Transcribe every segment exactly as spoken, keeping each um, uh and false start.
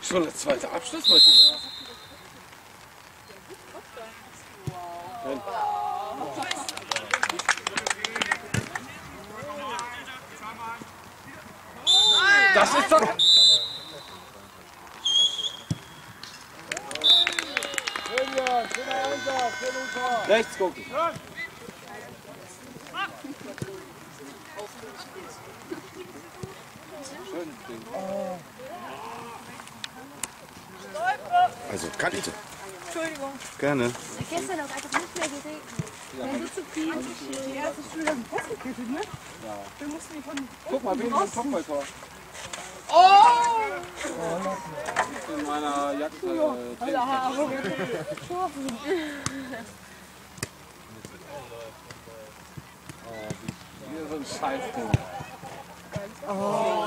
Schon der zweite Abschluss bei dir. Das ist doch... Rechts gucken. Also Kante. Entschuldigung. Gerne. Gestern hat einfach nicht mehr geregnet. Ja, so zu viel. Ja, das ist schon wieder ein Fesselkette, ne? Ja. Wir mussten die von... Guck mal, wen ist ein Kopfballtor? Oh! In meiner Jacke. Äh, Alle Haare. Hier so ein Scheißding. Oh.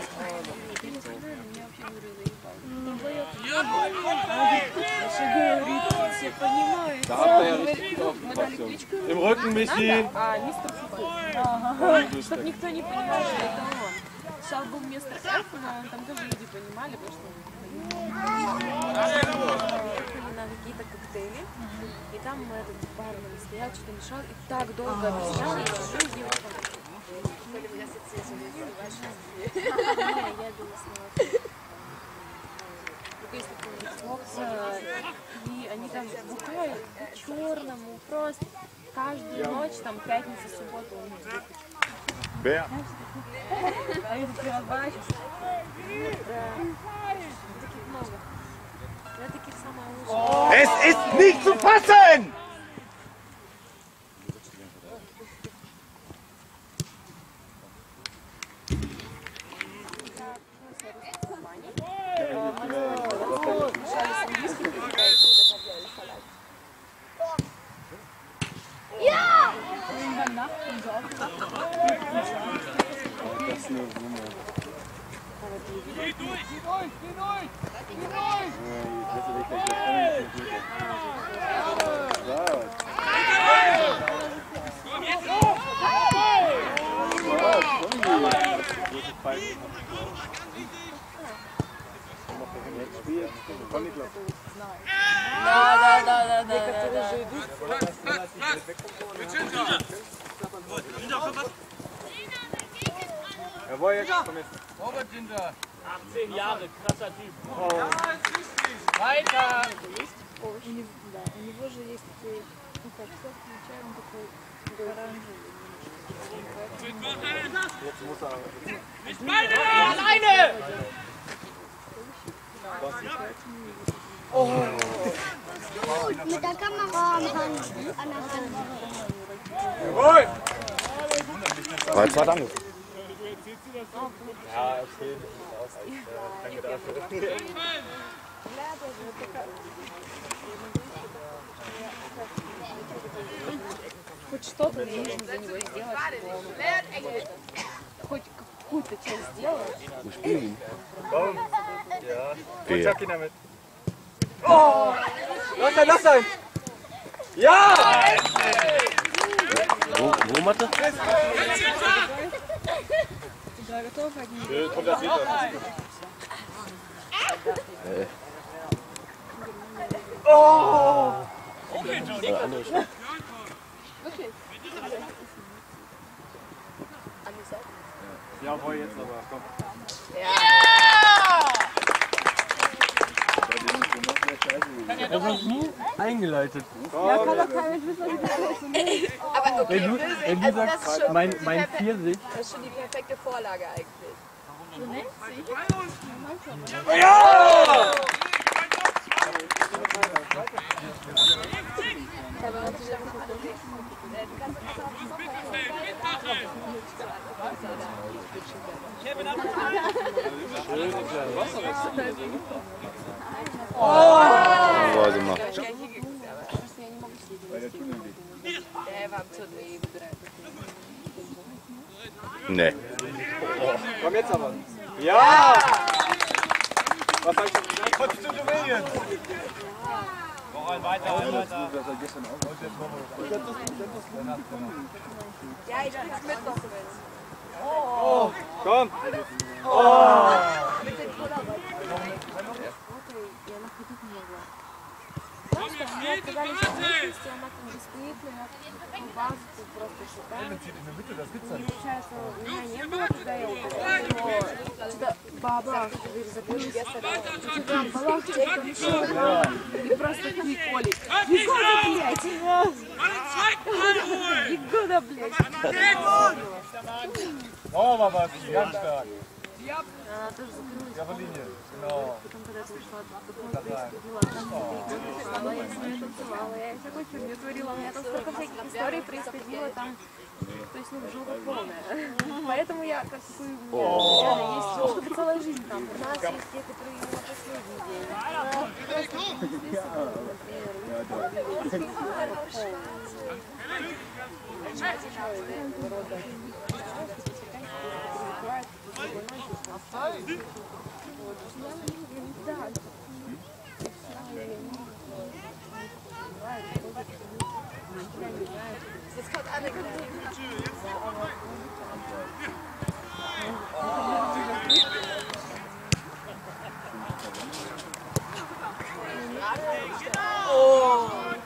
Da habt ihr ja richtig aufgepasst, Jungs. Im Rücken, Michi! А, мистер Фуфу. Чтобы никто не понимал, что это он. Сначала был мистер Ф, но там тоже люди понимали, потому что мы на какие-то коктейли. И там этот бармен стоял, что-то мешал, и так долго объяснял, и всю его и они там бухают по-черному, просто каждую ночь, там, пятница, суббота у них бухают. Wer? А это перебачишь? Да. Таких много. Я таких самая лучшая. Es ist nicht zu fassen! Ja! Das ist eine Wumme. Geh durch! Geh durch! Geh durch! Geh durch! Да, да, да, да, да, да. Jawohl, jetzt komm jetzt. Robert Ginger. achtzehn Jahre, krasser Typ. Oh. Weiter! У него же есть такой, ну как, все включаем, такой оранжевый. Jetzt muss er... Nicht beide! Alleine! Oh. Mit der Kamera am Hand, an der Hand. Jawohl! War jetzt was anderes. Ja, okay, das sieht aus, als äh, danke dafür. Хоть что-то нужно за него сделать, чтобы он хоть какую-то часть сделать. Wir spielen. Komm. Ja. Wer? Und sag ihn damit. Oh! Lass sein, lass sein! Ja! Wo, wo Mathe? Kommt das wieder. Äh. Oh! Äh, andere Schritt. Jawohl, jetzt aber, komm. Das hast du eingeleitet. Ja, kann doch keiner wissen, was ich das Aber okay, Wenn du, wenn du also das sagst, ist schon mein, die mein perfe- Pfirsich, Das ist schon die perfekte Vorlage eigentlich. so nennt sich. Ja! Aber natürlich auch noch alle du kannst das auch Oh, warte mal. Der war am Tunnel. Nee. Komm jetzt aber. Ja! Was hab ich denn gesagt? Kommst du zu Rumänien? Noch ein weiter, ein weiter. Ja, ich krieg's mit noch mit. Oh, komm! Oh! Mit den Polaroid. просто мне отказали возможности, она там бесплатная, базу просто считаю. Получается, у меня не было, когда я уходила, но когда баба, дверь закрылись, я старалась. У тебя балах, чайка, мешок, и просто приколик. Егода, блядь! Егода, блядь! Oh, Baba, ganz stark. Она тоже закрылась. Ja, Linie, genau. Потом, когда ты ушла, такой происходило, там танцевала, я с ней танцевала, я всякую фигню творила, у меня там столько всяких историй происходило, там, то есть, ну, жопа полная. Поэтому я, как бы, у меня реально есть, чтобы целая жизнь там. У нас есть те, которые на последний день. Просто принесли с собой, например, Jetzt kommt Anne. Oh!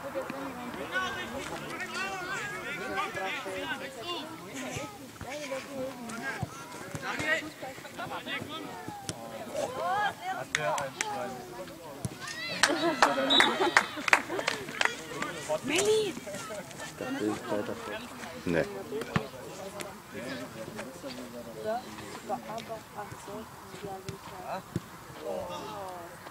Hat der ein Schwein? Мели! Ne. Да, типа аба, ахсон, я